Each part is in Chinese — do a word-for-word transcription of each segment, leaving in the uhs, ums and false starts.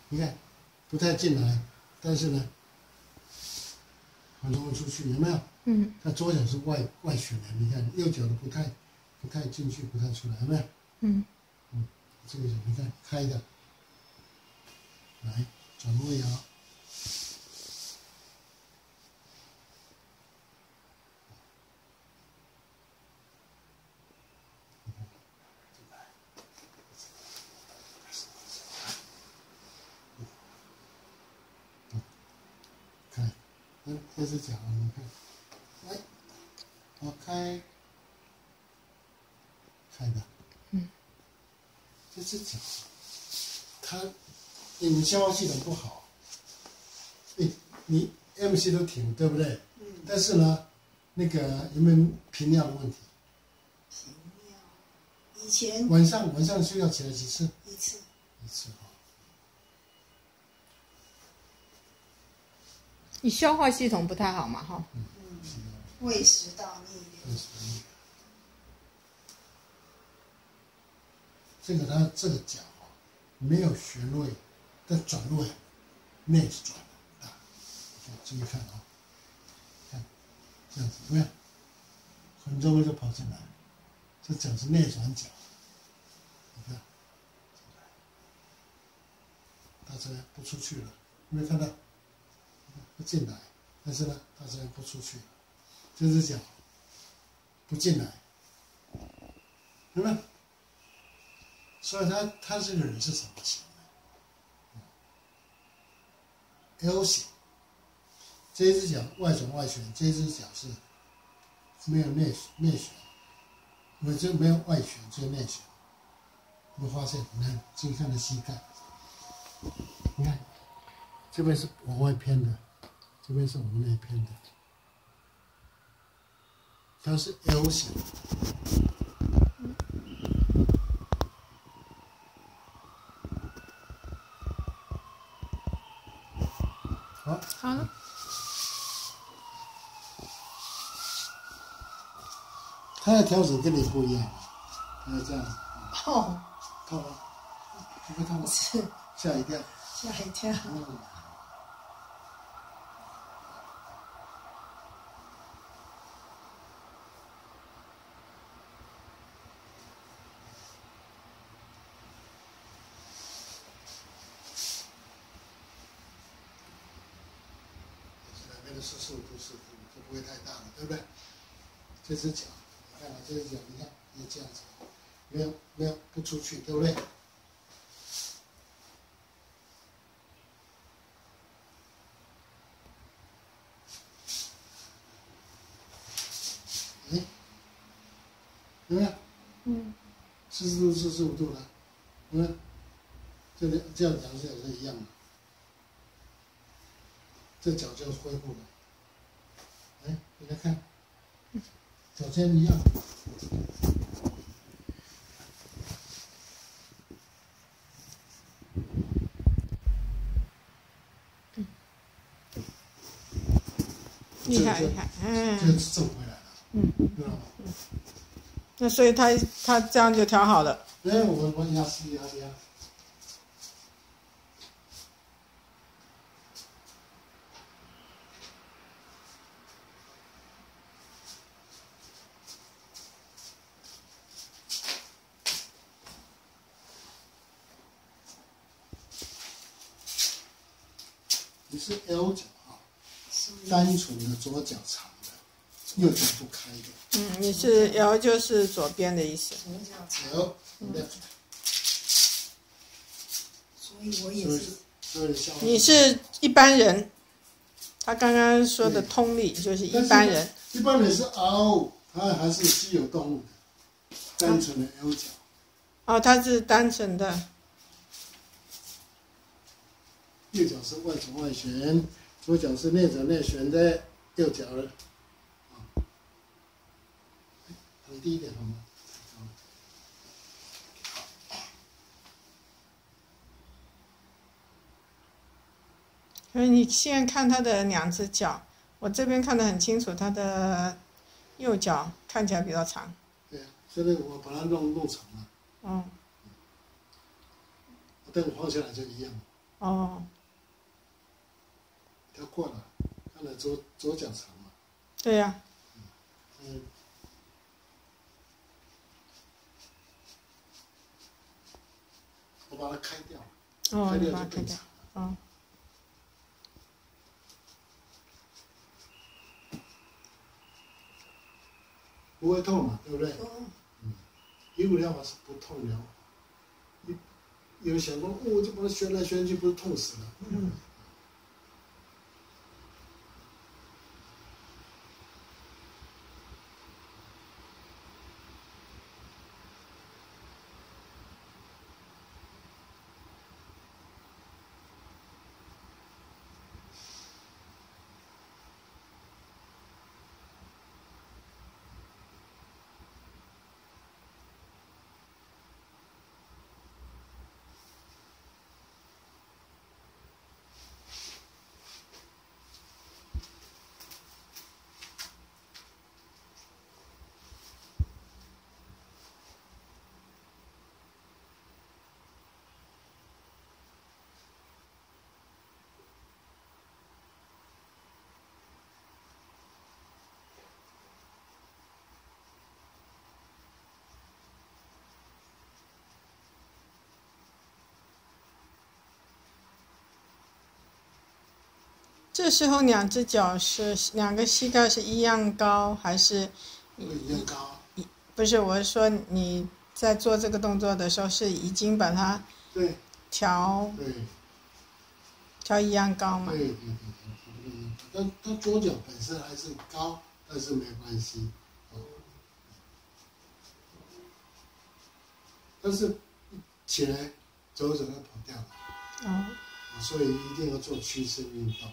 你看不太进来，但是呢，很容易出去，有没有？嗯。它左脚是外外旋的，你看右脚的不太不太进去，不太出来，有没有？嗯。嗯，这个脚你看开的，来转位啊。开，嗯，这只脚你看，来，我开，开的，嗯，这只脚，它你消化系统不好，你你 M C 都停，对不对？嗯。但是呢，那个有没有频尿的问题？ 频尿，以前晚上晚上睡觉起来几次？ 一次。 一次哈。 你消化系统不太好嘛，哈。 嗯。胃食道逆流。胃食道逆流。 这个它这个脚啊，没有旋位，但转位内转啊，注意看啊，看这样子有没有？很容易就跑进来，这脚是内转脚，你看，到这边不出去了，有没有看到？不进来，但是呢，到这边不出去，这只脚不进来，有没有？所以他他这个人是什么型的 ？L 型，这一只脚外转外旋，这一只脚是没有内内旋，因为这没有外旋，只有内旋。你会发现，你看，注意看的膝盖，你看这边是往外偏的，这边是往内偏的，它是 L 型。好， 好了。 他的调整跟你不一样，他要这样子。 哦。 痛吗？不会痛吗？ 是。 吓一跳。 吓一跳。 嗯。四十五度四十度就不会太大了，对不对？这只脚，你看啊，这只脚，你看也这样子，没有没有不出去，对不对？哎，有没有？嗯。四十度四十五度了，有没有？这里这样讲是也是一样的，这脚就恢复了。哎，你来看，脚尖一样。 嗯，厉害厉害，嗯， 这是正回来了，嗯，知道吗？ 嗯，那所以他他这样就调好了。 哎，我我压吸压压。你是 L 脚啊，单纯的左脚长的，右脚不开的。 嗯，你是 L 就是左边的意思。 L left。 所以我也是。 你是一般人，他刚刚说的通例就是一般人。 一般人是 R， 他还是稀有动物的，单纯的 L 脚。 哦，他是单纯的。 右脚是外转外旋，左脚是内转内旋的右脚了。啊，躺低一点好吗？ 所以你现在看他的两只脚，我这边看得很清楚，他的右脚看起来比较长。 对呀、啊，所以我把它弄弄长了。 哦。 等我放下来就一样。 哦， 调过了，看了左左脚长嘛。 对呀、 嗯。我把它开掉， 哦， 开你把它开掉掉就更长。。 哦， 不会痛嘛，对不对？ 嗯， 嗯，一五疗法是不痛疗法。有有人想说，哦，我就把它旋来旋去，不是痛死了？ 嗯。 这时候两只脚是两个膝盖是一样高还是？ 会一样高。 不是，我是说你在做这个动作的时候是已经把它对调对调一样高嘛？ 对对对对，嗯，但它左脚本身还是高，但是没关系。哦。但是起来走走就跑掉了。 哦。 所以一定要做屈伸运动。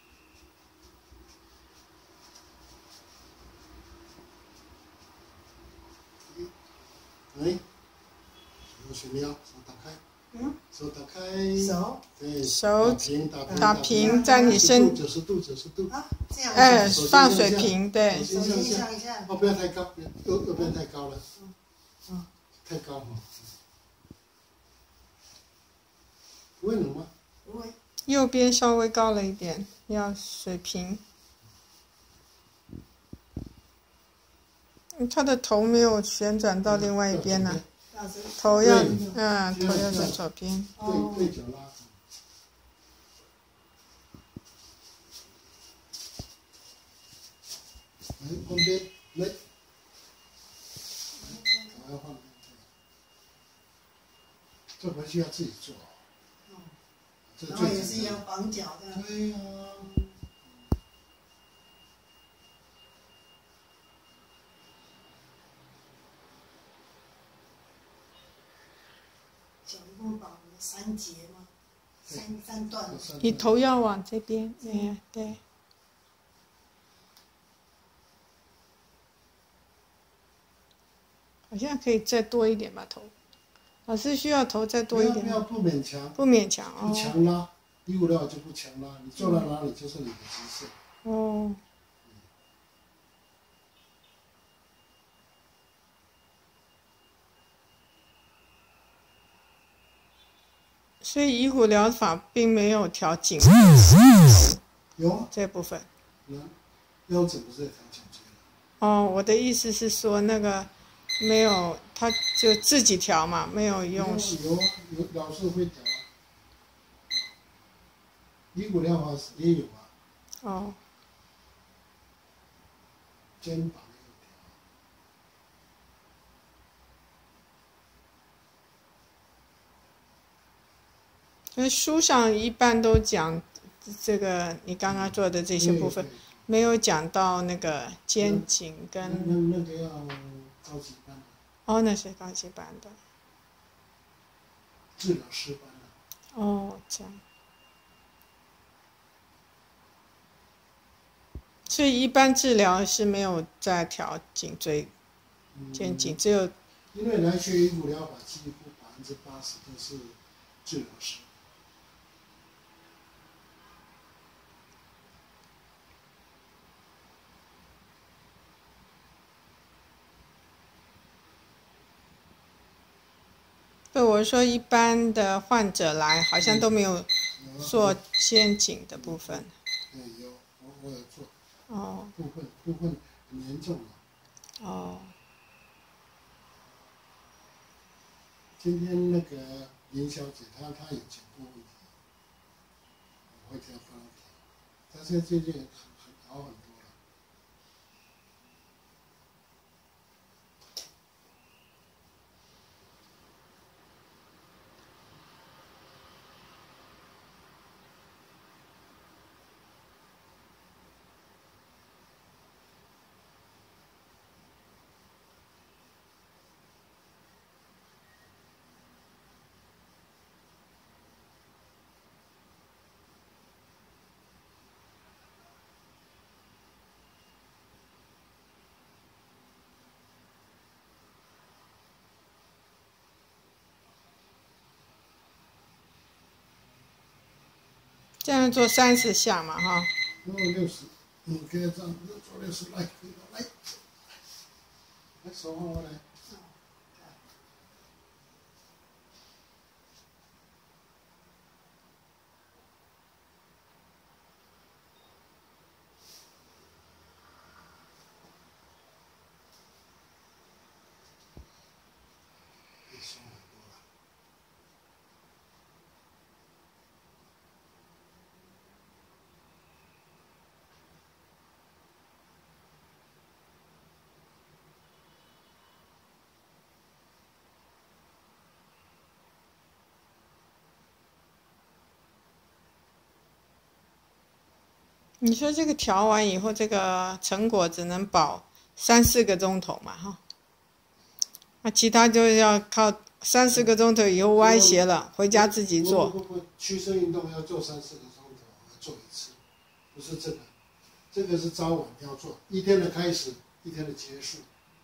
哎，我选瞄，手打开， 嗯， 手打开， 手， 对， 手打平，打平， 打平在你身， 九十度，九十度， 啊，这样， 哎，放水平，对， 手先向下， 哦，不要太高，右右边太高了， 嗯，嗯， 太高了，不会冷吗？ 不会， 右边稍微高了一点，要水平。他的头没有旋转到另外一边呢、 啊， 头要，嗯，头要在左边。 对对角拉。来，旁边来，我要放。这回去要自己做。 哦。然后也是要绑脚的。 对呀。 脚一共绑了三节吗？三三段。 你头要往这边，哎，对。好像可以再多一点吧，头。老师需要头再多一点。 不要不勉强。 不勉强哦。 不强拉，一五六就不强拉，你做到哪里就是你的极限。 哦。所以以骨疗法并没有调颈椎有这部分。 有，腰子不是在调颈椎了。 哦，我的意思是说那个没有，他就自己调嘛，没有用。 有有老师会调啊。以骨疗法也有啊。 哦。 肩膀也有调。 所以书上一般都讲这个你刚刚做的这些部分，没有讲到那个肩颈跟。 那那个要高级班的。 哦，那是高级班的。 治疗师班的。 哦，这样。所以一般治疗是没有在调颈椎、肩颈，只有。 因为来学以骨疗法，几乎百分之八十都是治疗师。 对，我说一般的患者来，好像都没有做肩颈的部分。 对，有我我有做。 哦。 部分部分很严重了。 哦。 今天那个林小姐她她有讲过问题，我会这样帮她调，她现在最近很很好很多了。 这样做三十下嘛，哈。 然后六十，嗯，可以这样做六十来，可以来，来手放过来。 你说这个调完以后，这个成果只能保三四个钟头嘛，哈。那其他就要靠三四个钟头以后歪斜了，回家自己做。 不不不，屈伸运动要做三四个钟头，要做一次，不是这个，这个是早晚要做，一天的开始，一天的结束。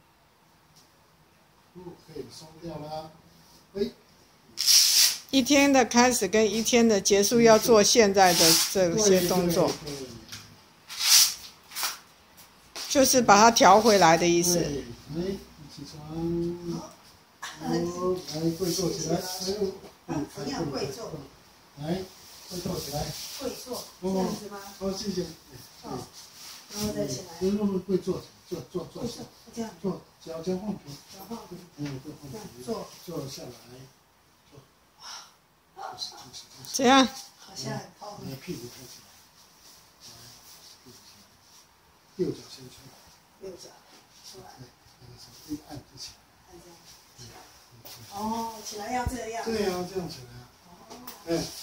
嗯，可以松掉啦。哎。 一天的开始跟一天的结束要做现在的这些动作。就是把它调回来的意思。 来，起床，哦，来跪坐起来， 嗯，一样跪坐。 来，跪坐起来。 跪坐，这样子吗？ 哦，谢谢。 哦，然后再起来。 慢慢跪坐，坐坐坐。 这样。 坐，脚脚放平。 脚放平。 嗯，坐放平。坐，坐下来。坐。哇。 这样。 好像很痛。 来，屁股抬起来。右脚伸出来， 右脚出来， 对，那个手一按就起来， 按这样，起来。哦，起来要这样。 对呀，这样起来啊。哦。哎。